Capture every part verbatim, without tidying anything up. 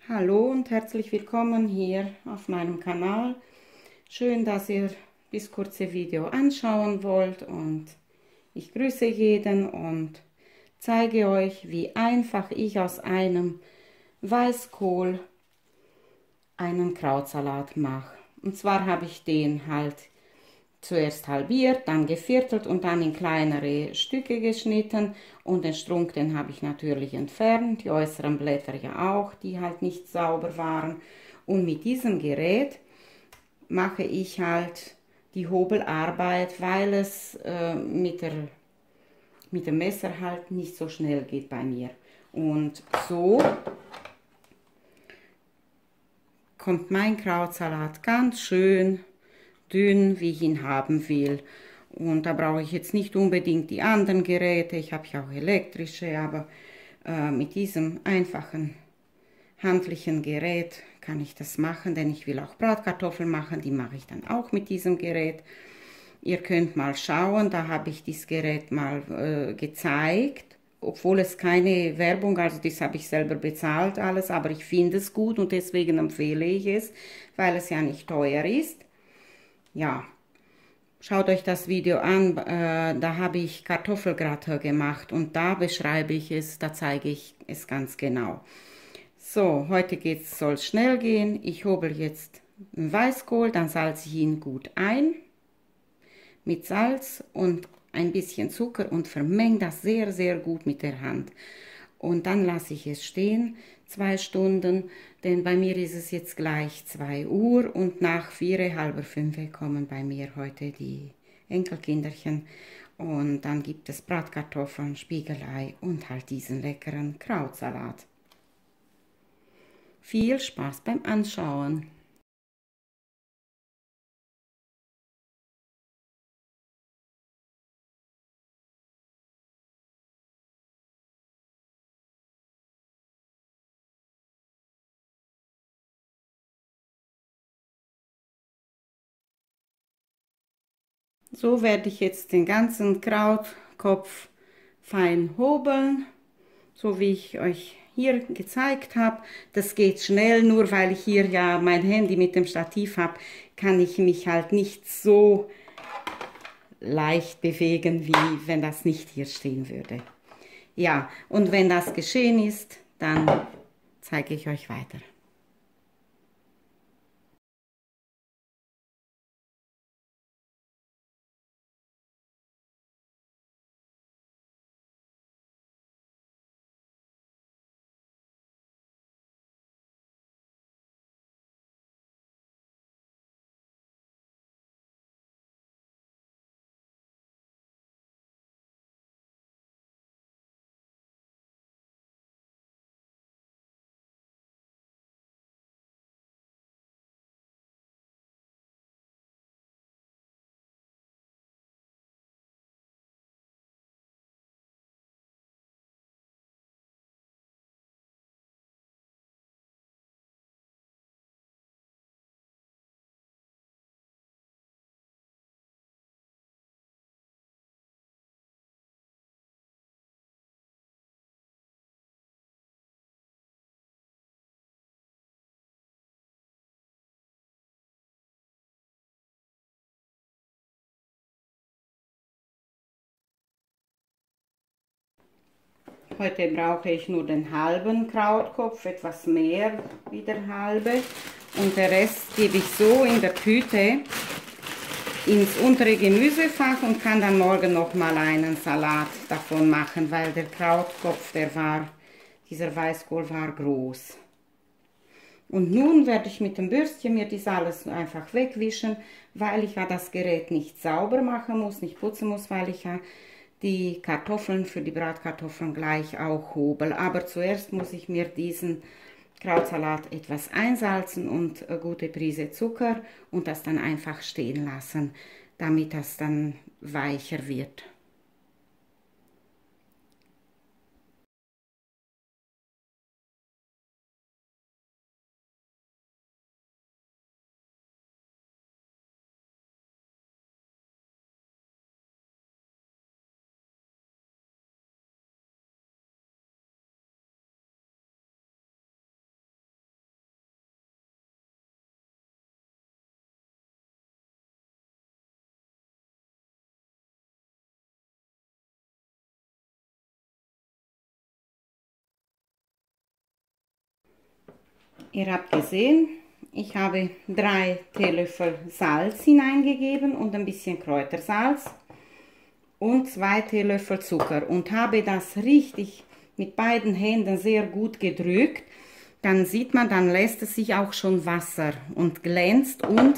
Hallo und herzlich willkommen hier auf meinem Kanal. Schön, dass ihr das kurze Video anschauen wollt und ich grüße jeden und zeige euch, wie einfach ich aus einem Weißkohl einen Krautsalat mache. Und zwar habe ich den halt zuerst halbiert, dann geviertelt und dann in kleinere Stücke geschnitten und den Strunk, den habe ich natürlich entfernt, die äußeren Blätter ja auch, die halt nicht sauber waren. Und mit diesem Gerät mache ich halt die Hobelarbeit, weil es äh, mit, der, mit dem Messer halt nicht so schnell geht bei mir. Und so kommt mein Krautsalat ganz schön dünn, wie ich ihn haben will. Und da brauche ich jetzt nicht unbedingt die anderen Geräte, ich habe ja auch elektrische, aber äh, mit diesem einfachen handlichen Gerät kann ich das machen, denn ich will auch Bratkartoffeln machen, die mache ich dann auch mit diesem Gerät. Ihr könnt mal schauen, da habe ich dieses Gerät mal äh, gezeigt, obwohl es keine Werbung, also das habe ich selber bezahlt alles, aber ich finde es gut und deswegen empfehle ich es, weil es ja nicht teuer ist. Ja, schaut euch das Video an, äh, da habe ich Kartoffelgratin gemacht und da beschreibe ich es, da zeige ich es ganz genau. So, heute soll es schnell gehen. Ich hobel jetzt einen Weißkohl, dann salze ich ihn gut ein mit Salz und ein bisschen Zucker und vermenge das sehr, sehr gut mit der Hand. Und dann lasse ich es stehen, zwei Stunden, denn bei mir ist es jetzt gleich zwei Uhr und nach vier, halb fünf kommen bei mir heute die Enkelkinderchen. Und dann gibt es Bratkartoffeln, Spiegelei und halt diesen leckeren Krautsalat. Viel Spaß beim Anschauen! So werde ich jetzt den ganzen Krautkopf fein hobeln, so wie ich euch hier gezeigt habe. Das geht schnell, nur weil ich hier ja mein Handy mit dem Stativ habe, kann ich mich halt nicht so leicht bewegen, wie wenn das nicht hier stehen würde. Ja, und wenn das geschehen ist, dann zeige ich euch weiter. Heute brauche ich nur den halben Krautkopf, etwas mehr wie der halbe. Und der Rest gebe ich so in der Tüte ins untere Gemüsefach und kann dann morgen noch mal einen Salat davon machen, weil der Krautkopf, der war, dieser Weißkohl war groß. Und nun werde ich mit dem Bürstchen mir das alles einfach wegwischen, weil ich ja das Gerät nicht sauber machen muss, nicht putzen muss, weil ich ja die Kartoffeln für die Bratkartoffeln gleich auch hobel. Aber zuerst muss ich mir diesen Krautsalat etwas einsalzen und eine gute Prise Zucker und das dann einfach stehen lassen, damit das dann weicher wird. Ihr habt gesehen, ich habe drei Teelöffel Salz hineingegeben und ein bisschen Kräutersalz und zwei Teelöffel Zucker und habe das richtig mit beiden Händen sehr gut gedrückt. Dann sieht man, dann lässt es sich auch schon Wasser und glänzt und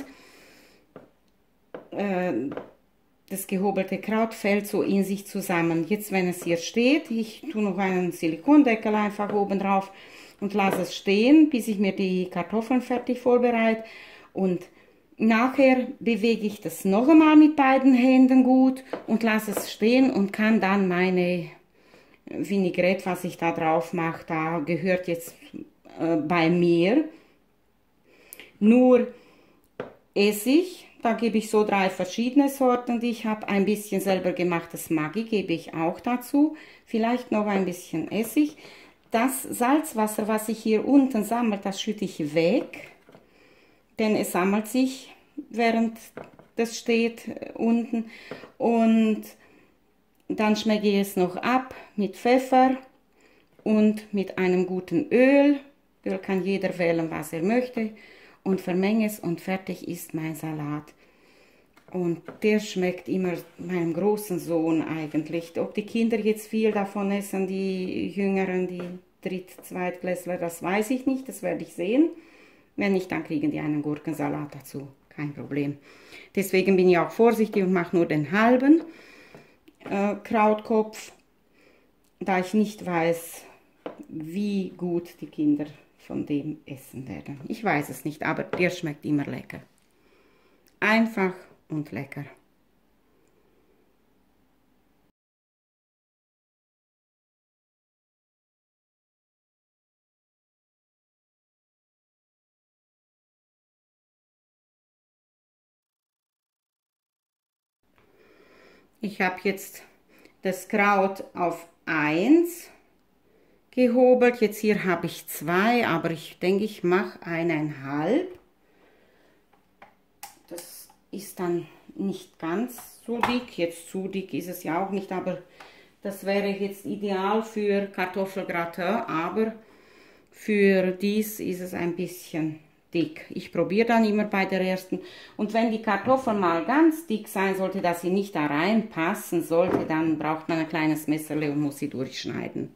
äh, das gehobelte Kraut fällt so in sich zusammen. Jetzt, wenn es hier steht, ich tue noch einen Silikondeckel einfach oben drauf und lasse es stehen, bis ich mir die Kartoffeln fertig vorbereite. Und nachher bewege ich das noch einmal mit beiden Händen gut und lasse es stehen und kann dann meine Vinaigrette, was ich da drauf mache, da gehört jetzt äh, bei mir nur Essig. Da gebe ich so drei verschiedene Sorten, die ich habe. Ein bisschen selber gemachtes Maggi gebe ich auch dazu. Vielleicht noch ein bisschen Essig. Das Salzwasser, was sich hier unten sammelt, das schütte ich weg. Denn es sammelt sich, während das steht unten. Und dann schmecke ich es noch ab mit Pfeffer und mit einem guten Öl. Öl kann jeder wählen, was er möchte. Und vermenge es und fertig ist mein Salat. Und der schmeckt immer meinem großen Sohn eigentlich. Ob die Kinder jetzt viel davon essen, die Jüngeren, die Dritt-, Zweitklässler, das weiß ich nicht, das werde ich sehen. Wenn nicht, dann kriegen die einen Gurkensalat dazu, kein Problem. Deswegen bin ich auch vorsichtig und mache nur den halben äh, Krautkopf, da ich nicht weiß, wie gut die Kinder von dem essen werden. Ich weiß es nicht, aber der schmeckt immer lecker. Einfach und lecker. Ich habe jetzt das Kraut auf eins gehobelt. Jetzt hier habe ich zwei, aber ich denke, ich mache eineinhalb. Das ist dann nicht ganz so dick. Jetzt zu dick ist es ja auch nicht, aber das wäre jetzt ideal für Kartoffelgratin, aber für dies ist es ein bisschen dick. Ich probiere dann immer bei der ersten. Und wenn die Kartoffel mal ganz dick sein sollte, dass sie nicht da reinpassen sollte, dann braucht man ein kleines Messerle und muss sie durchschneiden.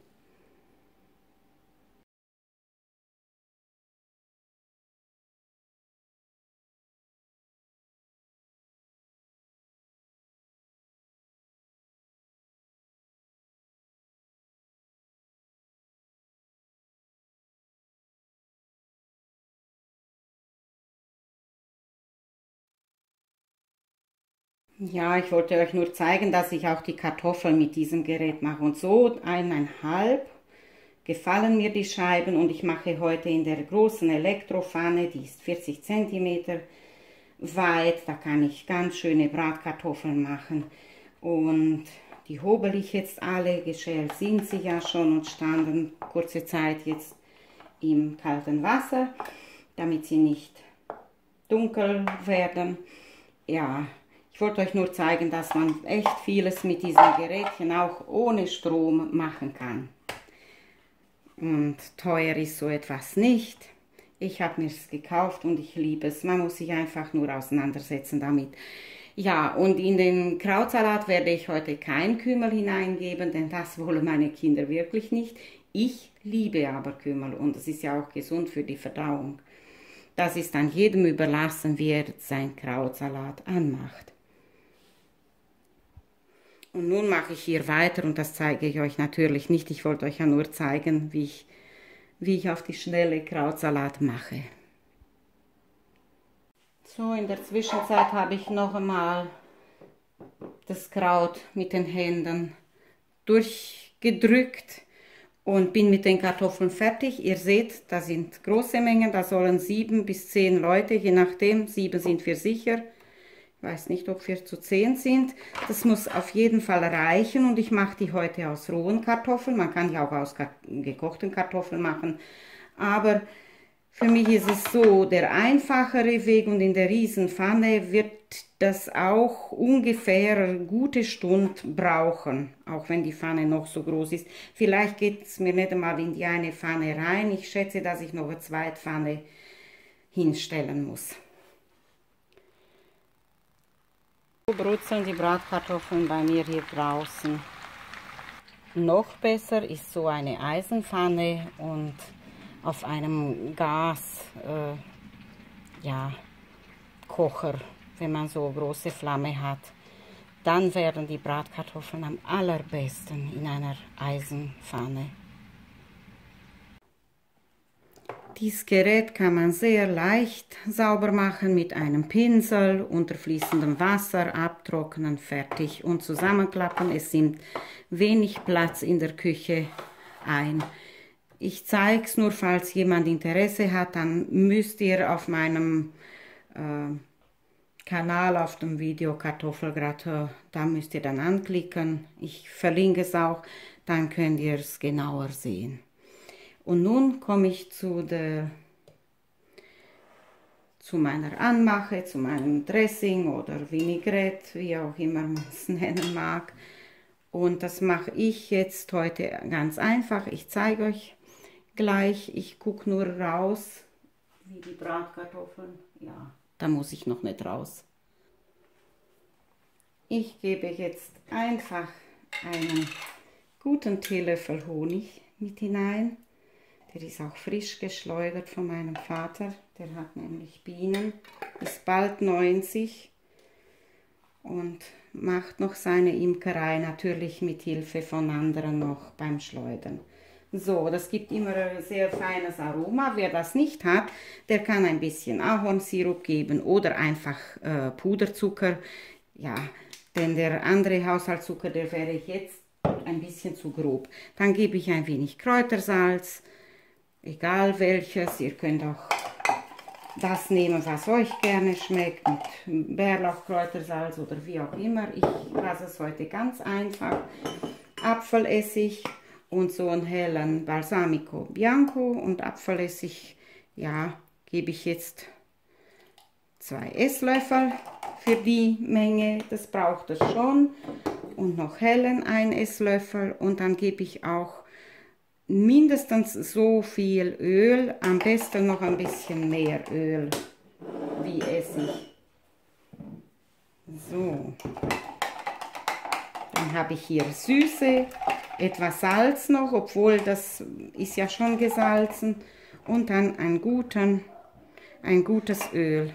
Ja, ich wollte euch nur zeigen, dass ich auch die Kartoffeln mit diesem Gerät mache. Und so eineinhalb gefallen mir die Scheiben und ich mache heute in der großen Elektropfanne, die ist vierzig Zentimeter weit. Da kann ich ganz schöne Bratkartoffeln machen. Und die hobel ich jetzt alle. Geschält sind sie ja schon und standen kurze Zeit jetzt im kalten Wasser, damit sie nicht dunkel werden. Ja. Ich wollte euch nur zeigen, dass man echt vieles mit diesem Gerätchen auch ohne Strom machen kann. Und teuer ist so etwas nicht. Ich habe mir es gekauft und ich liebe es. Man muss sich einfach nur auseinandersetzen damit. Ja, und in den Krautsalat werde ich heute kein Kümmel hineingeben, denn das wollen meine Kinder wirklich nicht. Ich liebe aber Kümmel und es ist ja auch gesund für die Verdauung. Das ist dann jedem überlassen, wie er seinen Krautsalat anmacht. Und nun mache ich hier weiter und das zeige ich euch natürlich nicht. Ich wollte euch ja nur zeigen, wie ich, wie ich auf die schnelle Krautsalat mache. So, in der Zwischenzeit habe ich noch einmal das Kraut mit den Händen durchgedrückt und bin mit den Kartoffeln fertig. Ihr seht, da sind große Mengen, da sollen sieben bis zehn Leute, je nachdem, sieben sind wir sicher. Ich weiß nicht, ob wir zu zehn sind. Das muss auf jeden Fall reichen und ich mache die heute aus rohen Kartoffeln. Man kann die auch aus gekochten Kartoffeln machen. Aber Für mich ist es so der einfachere Weg und in der Riesenpfanne wird das auch ungefähr eine gute Stunde brauchen, auch wenn die Pfanne noch so groß ist. Vielleicht geht es mir nicht einmal in die eine Pfanne rein. Ich schätze, dass ich noch eine zweite Pfanne hinstellen muss. So brutzeln die Bratkartoffeln bei mir hier draußen. Noch besser ist so eine Eisenpfanne und auf einem Gas, äh, ja, Kocher, wenn man so große Flamme hat. Dann werden die Bratkartoffeln am allerbesten in einer Eisenpfanne. Dieses Gerät kann man sehr leicht sauber machen mit einem Pinsel, unter fließendem Wasser abtrocknen, fertig und zusammenklappen. Es nimmt wenig Platz in der Küche ein. Ich zeige es nur, falls jemand Interesse hat, dann müsst ihr auf meinem äh, Kanal, auf dem Video Kartoffelgratin, da müsst ihr dann anklicken. Ich verlinke es auch, dann könnt ihr es genauer sehen. Und nun komme ich zu, der, zu meiner Anmache, zu meinem Dressing oder Vinaigrette, wie auch immer man es nennen mag. Und das mache ich jetzt heute ganz einfach. Ich zeige euch gleich. Ich gucke nur raus, wie die Bratkartoffeln. Ja, da muss ich noch nicht raus. Ich gebe jetzt einfach einen guten Teelöffel Honig mit hinein. Der ist auch frisch geschleudert von meinem Vater. Der hat nämlich Bienen, ist bald neunzig und macht noch seine Imkerei natürlich mit Hilfe von anderen noch beim Schleudern. So, das gibt immer ein sehr feines Aroma. Wer das nicht hat, der kann ein bisschen Ahornsirup geben oder einfach äh, Puderzucker. Ja, denn der andere Haushaltszucker, der wäre jetzt ein bisschen zu grob. Dann gebe ich ein wenig Kräutersalz. Egal welches, ihr könnt auch das nehmen, was euch gerne schmeckt, mit Bärlauch, Kräutersalz oder wie auch immer. Ich lasse es heute ganz einfach. Apfelessig und so einen hellen Balsamico Bianco und Apfelessig, ja, gebe ich jetzt zwei Esslöffel für die Menge, das braucht es schon. Und noch hellen ein Esslöffel und dann gebe ich auch mindestens so viel Öl, am besten noch ein bisschen mehr Öl wie Essig. So, dann habe ich hier Süße, etwas Salz noch, obwohl das ist ja schon gesalzen, und dann ein, guten, ein gutes Öl.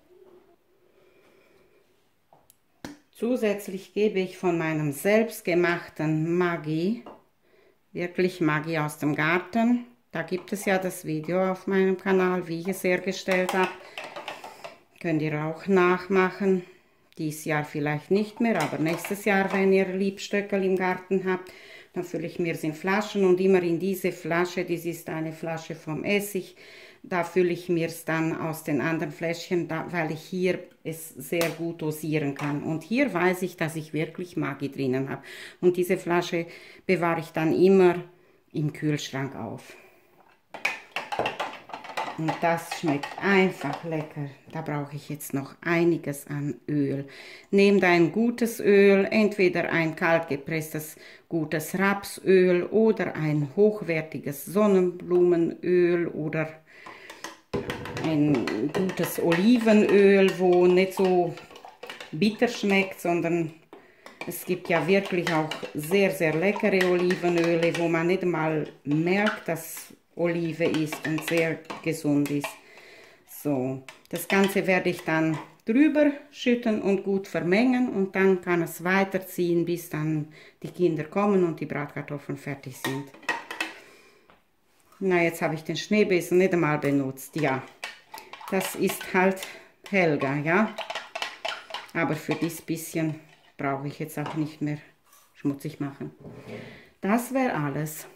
Zusätzlich gebe ich von meinem selbstgemachten Maggi, wirklich Maggi aus dem Garten. Da gibt es ja das Video auf meinem Kanal, wie ich es hergestellt habe. Könnt ihr auch nachmachen. Dies Jahr vielleicht nicht mehr, aber nächstes Jahr, wenn ihr Liebstöckel im Garten habt, dann fülle ich mir es in Flaschen und immer in diese Flasche, das ist eine Flasche vom Essig, da fülle ich mir es dann aus den anderen Fläschchen, da, weil ich hier es sehr gut dosieren kann. Und hier weiß ich, dass ich wirklich Maggi drinnen habe. Und diese Flasche bewahre ich dann immer im Kühlschrank auf. Und das schmeckt einfach lecker. Da brauche ich jetzt noch einiges an Öl. Nehmt ein gutes Öl, entweder ein kaltgepresstes gutes Rapsöl oder ein hochwertiges Sonnenblumenöl oder ein gutes Olivenöl, wo nicht so bitter schmeckt, sondern es gibt ja wirklich auch sehr, sehr leckere Olivenöle, wo man nicht mal merkt, dass Olive ist und sehr gesund ist. So, das Ganze werde ich dann drüber schütten und gut vermengen und dann kann es weiterziehen, bis dann die Kinder kommen und die Bratkartoffeln fertig sind. Na, jetzt habe ich den Schneebesen nicht einmal benutzt, ja. Das ist halt Helga, ja. Aber für dieses bisschen brauche ich jetzt auch nicht mehr schmutzig machen. Das wäre alles.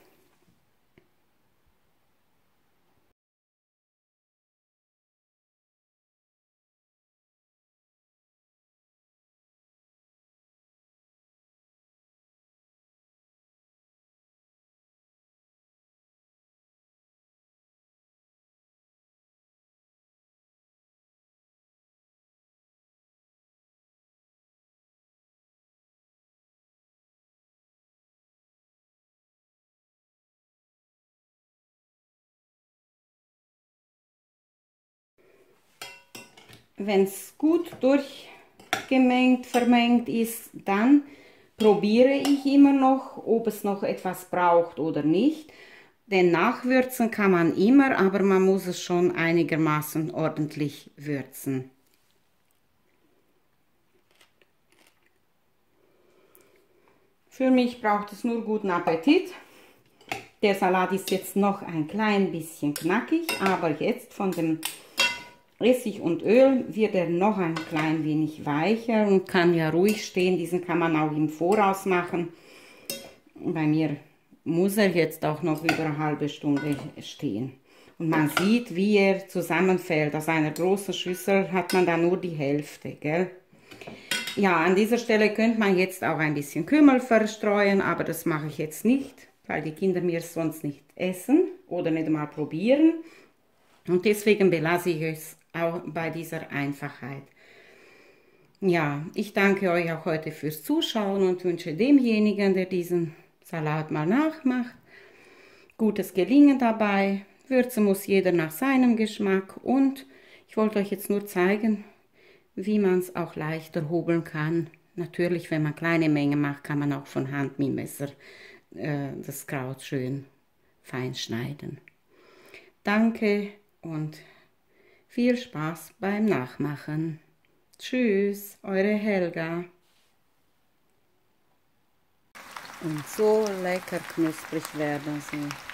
wenn es gut durchgemengt, vermengt ist, dann probiere ich immer noch, ob es noch etwas braucht oder nicht. Denn nachwürzen kann man immer, aber man muss es schon einigermaßen ordentlich würzen. Für mich braucht es nur guten Appetit. Der Salat ist jetzt noch ein klein bisschen knackig, aber jetzt von dem Essig und Öl wird er noch ein klein wenig weicher und kann ja ruhig stehen. Diesen kann man auch im Voraus machen. Bei mir muss er jetzt auch noch über eine halbe Stunde stehen. Und man sieht, wie er zusammenfällt. Aus einer großen Schüssel hat man da nur die Hälfte, gell? Ja, an dieser Stelle könnte man jetzt auch ein bisschen Kümmel verstreuen, aber das mache ich jetzt nicht, weil die Kinder mir es sonst nicht essen oder nicht mal probieren. Und deswegen belasse ich es auch bei dieser Einfachheit. Ja, ich danke euch auch heute fürs Zuschauen und wünsche demjenigen, der diesen Salat mal nachmacht, gutes Gelingen dabei. Würzen muss jeder nach seinem Geschmack und ich wollte euch jetzt nur zeigen, wie man es auch leichter hobeln kann. Natürlich, wenn man kleine Mengen macht, kann man auch von Hand mit dem Messer äh, das Kraut schön fein schneiden. Danke und viel Spaß beim Nachmachen. Tschüss, eure Helga. Und so lecker knusprig werden sie.